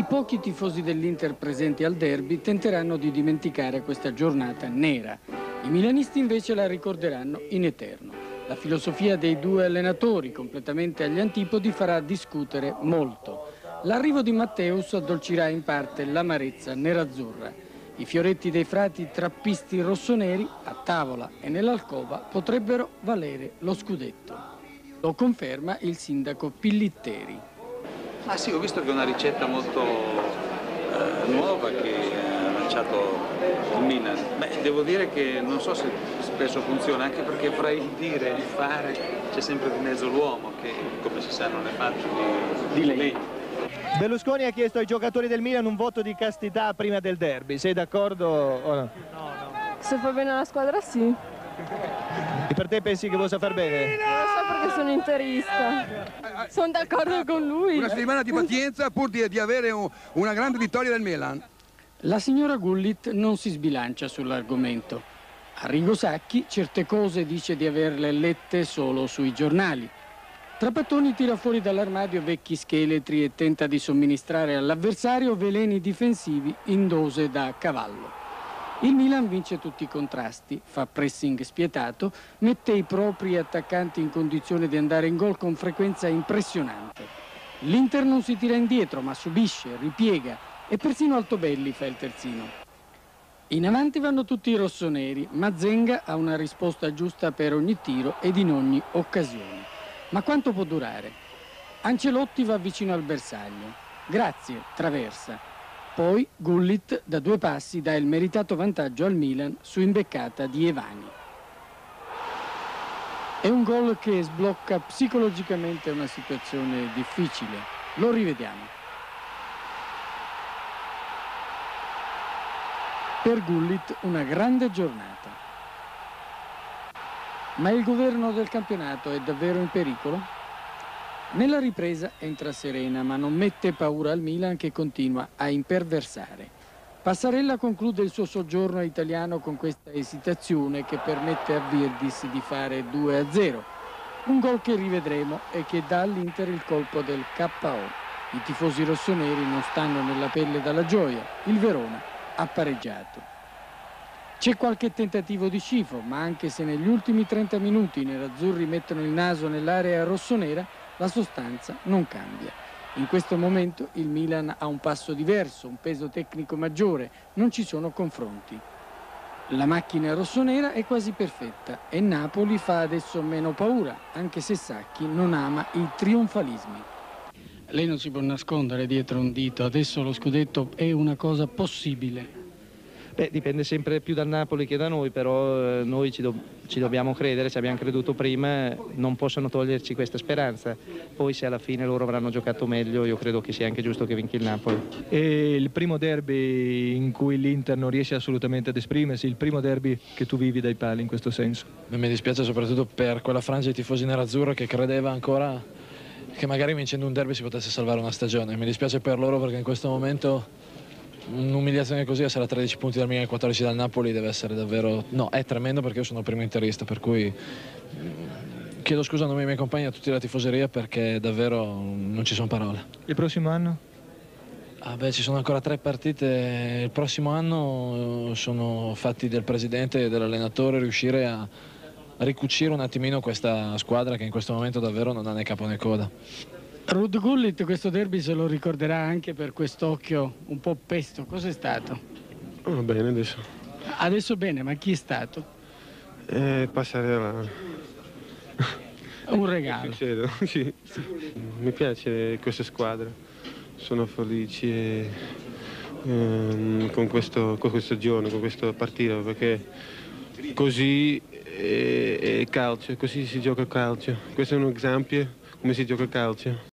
pochi tifosi dell'Inter presenti al derby tenteranno di dimenticare questa giornata nera. I milanisti invece la ricorderanno in eterno. La filosofia dei due allenatori, completamente agli antipodi, farà discutere molto. L'arrivo di Matteus addolcirà in parte l'amarezza nerazzurra. I fioretti dei frati trappisti rossoneri, a tavola e nell'alcova, potrebbero valere lo scudetto. Lo conferma il sindaco Pillitteri. Ah sì, ho visto che è una ricetta molto nuova che ha lanciato il Milan. Beh, devo dire che non so se spesso funziona, anche perché fra il dire e il fare c'è sempre di mezzo l'uomo che, come si sa, non è fatto di lei. Berlusconi ha chiesto ai giocatori del Milan un voto di castità prima del derby. Sei d'accordo o no? Se fa bene alla squadra sì. E per te pensi che possa far bene? Non lo so perché sono interista. Sono d'accordo con lui. Una settimana di pazienza pur di avere una grande vittoria del Milan. La signora Gullit non si sbilancia sull'argomento. Arrigo Sacchi certe cose dice di averle lette solo sui giornali. Trapattoni tira fuori dall'armadio vecchi scheletri e tenta di somministrare all'avversario veleni difensivi in dose da cavallo. Il Milan vince tutti i contrasti, fa pressing spietato, mette i propri attaccanti in condizione di andare in gol con frequenza impressionante. L'Inter non si tira indietro ma subisce, ripiega e persino Altobelli fa il terzino. In avanti vanno tutti i rossoneri, ma Zenga ha una risposta giusta per ogni tiro ed in ogni occasione. Ma quanto può durare? Ancelotti va vicino al bersaglio. Grazie, traversa. Poi Gullit da due passi dà il meritato vantaggio al Milan su imbeccata di Evani. È un gol che sblocca psicologicamente una situazione difficile. Lo rivediamo. Per Gullit una grande giornata. Ma il governo del campionato è davvero in pericolo? Nella ripresa entra serena, ma non mette paura al Milan che continua a imperversare. Passarella conclude il suo soggiorno italiano con questa esitazione che permette a Virdis di fare 2-0. Un gol che rivedremo e che dà all'Inter il colpo del KO. I tifosi rossoneri non stanno nella pelle dalla gioia. Il Verona ha pareggiato. C'è qualche tentativo di scifo, ma anche se negli ultimi 30 minuti i nerazzurri mettono il naso nell'area rossonera, la sostanza non cambia. In questo momento il Milan ha un passo diverso, un peso tecnico maggiore, non ci sono confronti. La macchina rossonera è quasi perfetta e Napoli fa adesso meno paura, anche se Sacchi non ama i trionfalismi. Lei non si può nascondere dietro un dito, adesso lo scudetto è una cosa possibile. Beh, dipende sempre più dal Napoli che da noi, però noi ci dobbiamo credere, ci abbiamo creduto prima, non possono toglierci questa speranza. Poi se alla fine loro avranno giocato meglio, io credo che sia anche giusto che vinca il Napoli. E il primo derby in cui l'Inter non riesce assolutamente ad esprimersi, il primo derby che tu vivi dai pali in questo senso? Mi dispiace soprattutto per quella frangia di tifosi nerazzurro che credeva ancora che magari vincendo un derby si potesse salvare una stagione. Mi dispiace per loro perché in questo momento un'umiliazione così, essere a 13 punti dal Milan e 14 dal Napoli deve essere davvero... No, è tremendo perché io sono il primo interista, per cui chiedo scusa a nome dei miei compagni e a tutta la tifoseria perché davvero non ci sono parole. Il prossimo anno? Ci sono ancora 3 partite. Il prossimo anno sono fatti del presidente e dell'allenatore riuscire a ricucire un attimino questa squadra che in questo momento davvero non ha né capo né coda. Ruud Gullit questo derby se lo ricorderà anche per quest'occhio un po' pesto. Cos'è stato? Oh, bene adesso. Adesso bene, ma chi è stato? Passarella. Un regalo. Sì. Mi piace questa squadra. Sono felice con questo giorno, con questa partita, perché così è calcio, così si gioca calcio. Questo è un esempio come si gioca calcio.